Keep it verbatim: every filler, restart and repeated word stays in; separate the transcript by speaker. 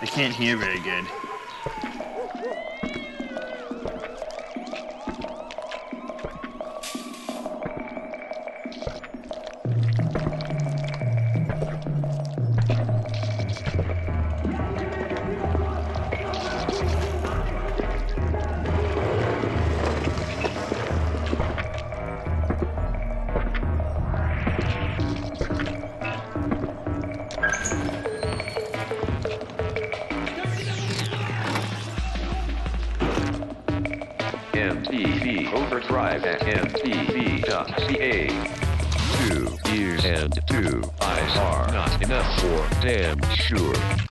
Speaker 1: I can't hear very good.
Speaker 2: M T V Overdrive at M T V dot C A. Two ears and two eyes are not enough for damn sure.